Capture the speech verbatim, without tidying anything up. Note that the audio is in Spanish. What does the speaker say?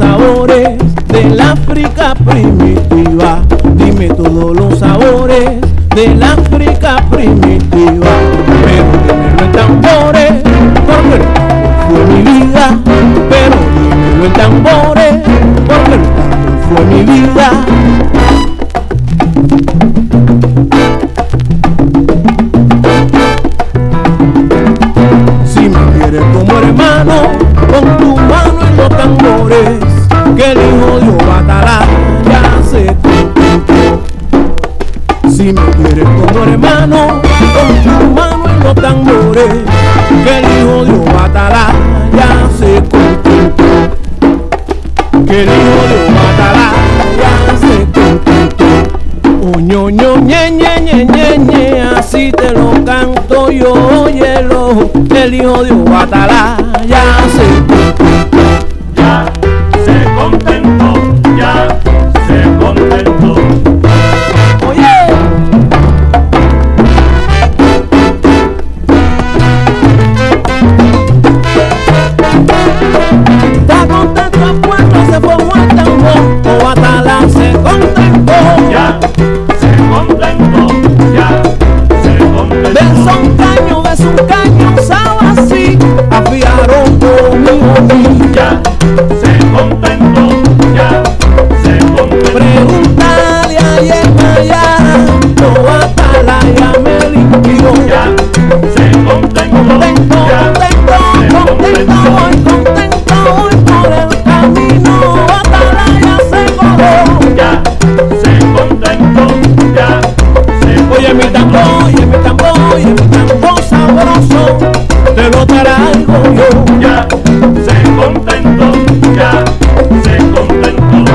sabores del África primitiva. Dime todos los sabores del África primitiva. Pero dímelo en tambores, porque el tambor fue mi vida. Pero dímelo en tambores, porque el tambor fue mi vida. Si me quieres como hermano, pon tu mano en los tambores, que el hijo de Obatalá ya se contentó. Si me quieres como hermano, pon tu mano en los tambores, que el hijo de Obatalá ya se contentó. Que el hijo de Obatalá ya se contentó. Oño, ño, ñe, ñe, ñe, ñe, ñe, así te lo canto yo, óyelo. El hijo de Obatalá ya se contentó. Ya se contentó, ya se contentó. Oye, está contento el pueblo, se formó el tambor. Obatalá se contentó. Ya se contentó, ya se contentó. Ves un caño, ves un caño, sabe así, afiaron conmigo. Ya se contentó, ya se contentó. Pregúntale a en allá, Obatalá ya me limpió. Ya se contentó, Contento, ya contento, contento voy, contento voy por el camino. Obatalá ya se corrió. ya se contentó, ya se Oye mi tambor, oye mi tambor, oye mi tambor sabroso, te lo traigo yo. ya se contentó, ya se contentó.